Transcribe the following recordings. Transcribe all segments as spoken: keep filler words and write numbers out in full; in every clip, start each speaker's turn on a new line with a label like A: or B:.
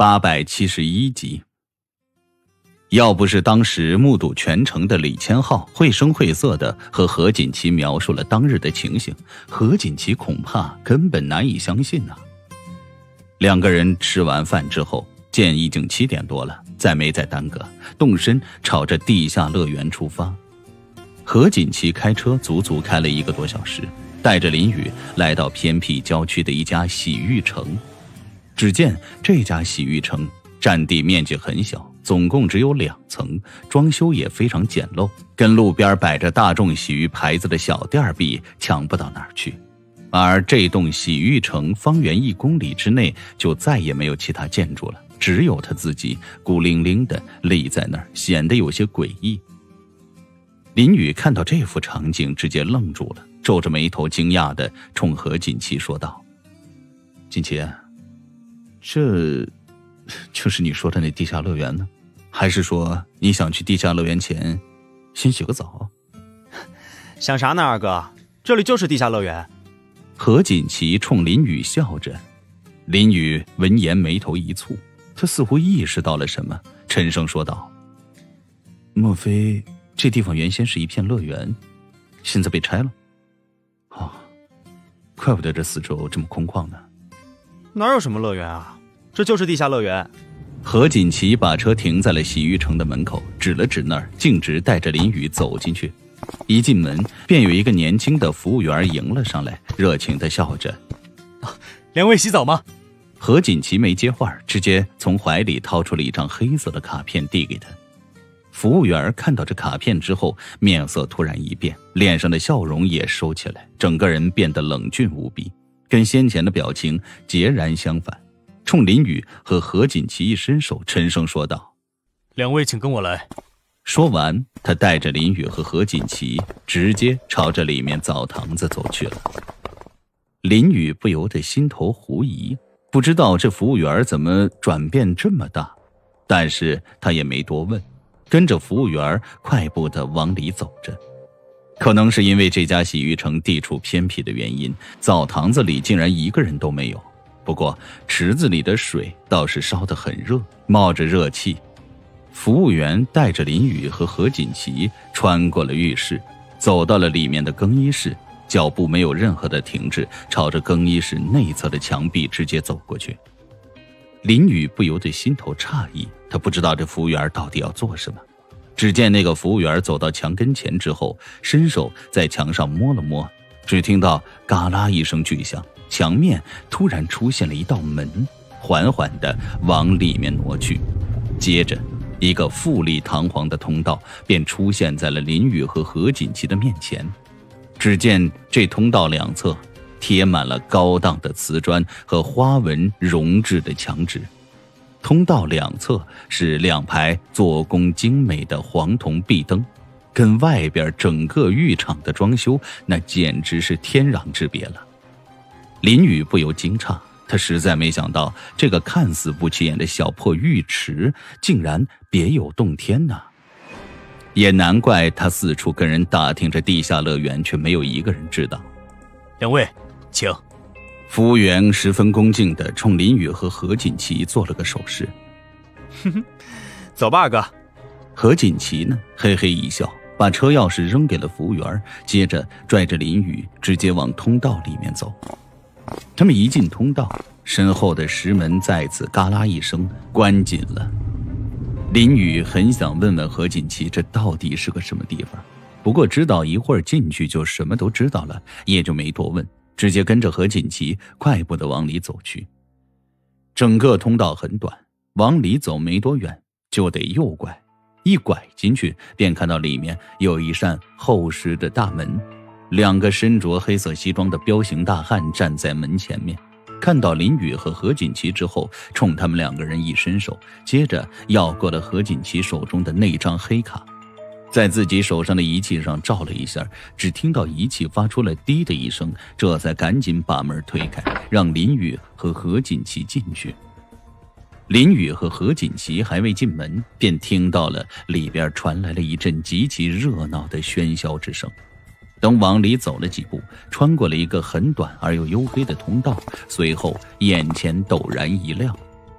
A: 八百七十一集。要不是当时目睹全程的李千浩绘声绘色地和何锦旗描述了当日的情形，何锦旗恐怕根本难以相信啊。两个人吃完饭之后，见已经七点多了，再没再耽搁，动身朝着地下乐园出发。何锦旗开车足足开了一个多小时，带着林雨来到偏僻郊区的一家洗浴城。只见这家洗浴城占地面积很小，总共只有两层，装修也非常简陋，跟路边摆着大众洗浴牌子的小店比，强不到哪儿去。而这栋洗浴城方圆一公里之内就再也没有其他建筑了，只有他自己孤零零地立在那儿，显得有些诡异。林雨看到这幅场景直接愣住了，皱着眉头惊讶地冲何锦旗说道：锦旗，这就是你说的那地下乐园呢？还是说你想去地下乐园前先洗个澡？
B: 想啥呢二哥，这里就是地下乐园。
A: 何锦旗冲林雨笑着。林雨闻言眉头一蹙，他似乎意识到了什么，沉声说道：莫非这地方原先是一片乐园，现在被拆了？哦，怪不得这四周这么空旷呢。
B: 哪有什么乐园啊，这就是地下乐园。
A: 何锦旗把车停在了洗浴城的门口，指了指那儿，径直带着林雨走进去。一进门便有一个年轻的服务员迎了上来，热情地笑着：
B: 两位洗澡吗？
A: 何锦旗没接话，直接从怀里掏出了一张黑色的卡片递给他。服务员看到这卡片之后，面色突然一变，脸上的笑容也收起来，整个人变得冷峻无比，跟先前的表情截然相反。冲林雨和何锦旗一伸手，沉声说道：
B: 两位请跟我来。
A: 说完，他带着林雨和何锦旗直接朝着里面澡堂子走去了。林雨不由得心头狐疑，不知道这服务员怎么转变这么大，但是他也没多问，跟着服务员快步地往里走着。可能是因为这家洗浴城地处偏僻的原因，澡堂子里竟然一个人都没有。不过池子里的水倒是烧得很热，冒着热气。服务员带着林雨和何锦旗穿过了浴室，走到了里面的更衣室，脚步没有任何的停滞，朝着更衣室内侧的墙壁直接走过去。林雨不由得心头诧异，他不知道这服务员到底要做什么。只见那个服务员走到墙跟前之后，伸手在墙上摸了摸，只听到嘎啦一声巨响，墙面突然出现了一道门，缓缓地往里面挪去。接着一个富丽堂皇的通道便出现在了林雨和何锦旗的面前。只见这通道两侧贴满了高档的瓷砖和花纹融制的墙纸，通道两侧是两排做工精美的黄铜壁灯，跟外边整个浴场的装修那简直是天壤之别了。林雨不由惊诧，他实在没想到这个看似不起眼的小破浴池竟然别有洞天呢、啊。也难怪他四处跟人打听着地下乐园，却没有一个人知道。
B: 两位请。
A: 服务员十分恭敬地冲林雨和何锦旗做了个手势。
B: 哼哼，走吧二哥。
A: 何锦旗呢嘿嘿一笑，把车钥匙扔给了服务员，接着拽着林雨直接往通道里面走。他们一进通道，身后的石门再次嘎啦一声关紧了。林雨很想问问何锦旗这到底是个什么地方，不过知道一会儿进去就什么都知道了，也就没多问，直接跟着何锦旗快步地往里走去。整个通道很短，往里走没多远就得右拐，一拐进去便看到里面有一扇厚实的大门，两个身着黑色西装的彪形大汉站在门前面。看到林雨和何锦旗之后，冲他们两个人一伸手，接着要过了何锦旗手中的那张黑卡，在自己手上的仪器上照了一下，只听到仪器发出了滴的一声，这才赶紧把门推开，让林雨和何锦旗进去。林雨和何锦旗还未进门，便听到了里边传来了一阵极其热闹的喧嚣之声。等往里走了几步，穿过了一个很短而又黝黑的通道，随后眼前陡然一亮，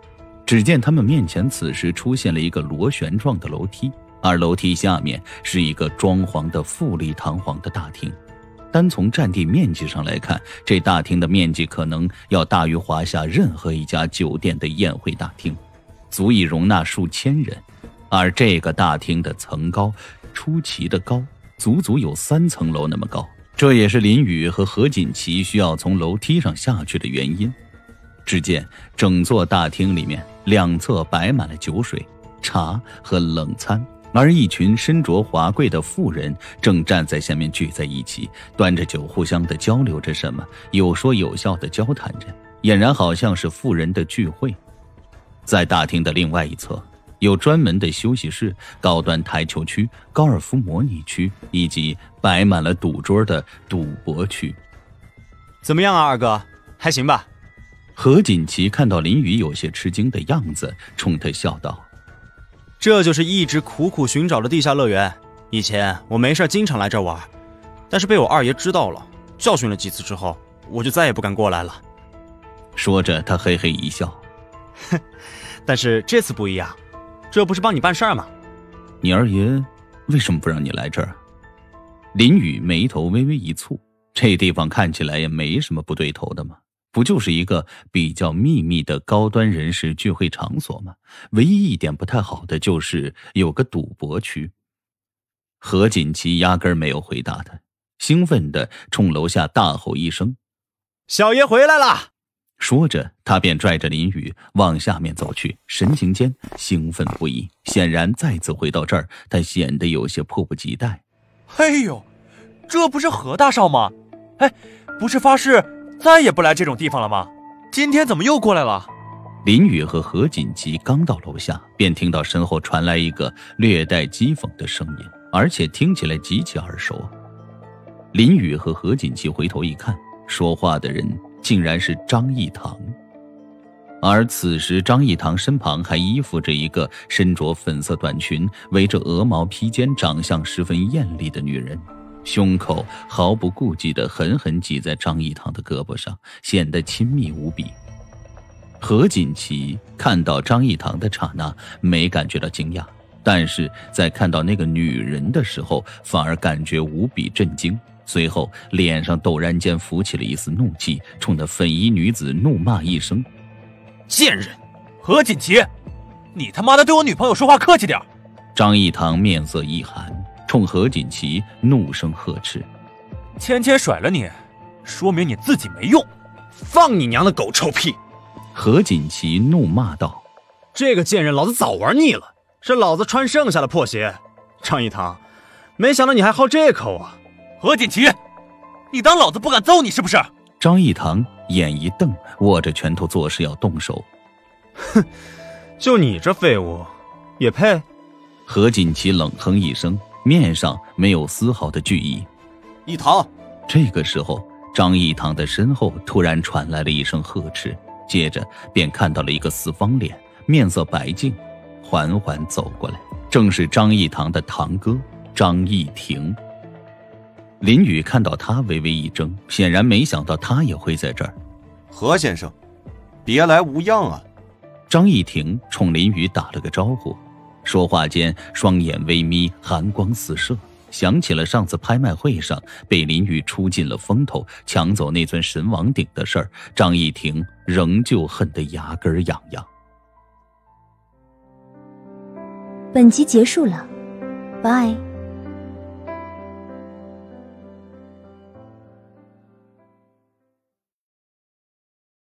A: 只见他们面前此时出现了一个螺旋状的楼梯，而楼梯下面是一个装潢的富丽堂皇的大厅。单从占地面积上来看，这大厅的面积可能要大于华夏任何一家酒店的宴会大厅，足以容纳数千人。而这个大厅的层高出奇的高，足足有三层楼那么高，这也是林宇和何锦旗需要从楼梯上下去的原因。只见整座大厅里面两侧摆满了酒水、茶和冷餐，而一群身着华贵的妇人正站在下面聚在一起，端着酒互相的交流着什么，有说有笑的交谈着，俨然好像是妇人的聚会。在大厅的另外一侧，有专门的休息室、高端台球区、高尔夫模拟区，以及摆满了赌桌的赌博区。
B: 怎么样啊，二哥，还行吧？
A: 何锦旗看到林宇有些吃惊的样子，冲他笑道：
B: 这就是一直苦苦寻找的地下乐园。以前我没事经常来这玩，但是被我二爷知道了，教训了几次之后，我就再也不敢过来了。
A: 说着他嘿嘿一笑，
B: 但是这次不一样，这不是帮你办事儿吗？
A: 你二爷为什么不让你来这儿？林宇眉头微微一蹙，这地方看起来也没什么不对头的嘛，不就是一个比较秘密的高端人士聚会场所吗？唯一一点不太好的就是有个赌博区。何锦旗压根没有回答他，兴奋地冲楼下大吼一声：
B: 小爷回来了！
A: 说着他便拽着林宇往下面走去，神情间兴奋不已，显然再次回到这儿，他显得有些迫不及待。
C: 哎呦，这不是何大少吗？哎，不是发誓再也不来这种地方了吗？今天怎么又过来了？
A: 林宇和何锦旗刚到楼下，便听到身后传来一个略带讥讽的声音，而且听起来极其耳熟。林宇和何锦旗回头一看，说话的人竟然是张义堂。而此时张义堂身旁还依附着一个身着粉色短裙、围着鹅毛披肩、长相十分艳丽的女人，胸口毫不顾忌地狠狠挤在张义堂的胳膊上，显得亲密无比。何锦旗看到张义堂的刹那没感觉到惊讶，但是在看到那个女人的时候反而感觉无比震惊，随后脸上陡然间浮起了一丝怒气，冲那粉衣女子怒骂一声：
C: 贱人，何锦旗，你他妈的对我女朋友说话客气点！
A: 张义堂面色一寒，冲何锦旗怒声呵斥：
C: 芊芊甩了你，说明你自己没用，
B: 放你娘的狗臭屁！
A: 何锦旗怒骂道：
B: 这个贱人老子早玩腻了，是老子穿剩下的破鞋。张义堂，没想到你还好这口啊！
C: 何锦旗，你当老子不敢揍你是不是？
A: 张义堂眼一瞪，握着拳头作势要动手。
B: 哼，就你这废物也配？
A: 何锦旗冷哼一声，面上没有丝毫的惧意。
C: 义堂！
A: 这个时候张义堂的身后突然传来了一声呵斥，接着便看到了一个四方脸，面色白净，缓缓走过来，正是张义堂的堂哥张义庭。林宇看到他微微一怔，显然没想到他也会在这儿。
D: 何先生，别来无恙啊！
A: 张义庭冲林宇打了个招呼，说话间双眼微眯，寒光四射，想起了上次拍卖会上被林宇出尽了风头，抢走那尊神王鼎的事儿，张义庭仍旧恨得牙根痒痒。
E: 本集结束了，拜。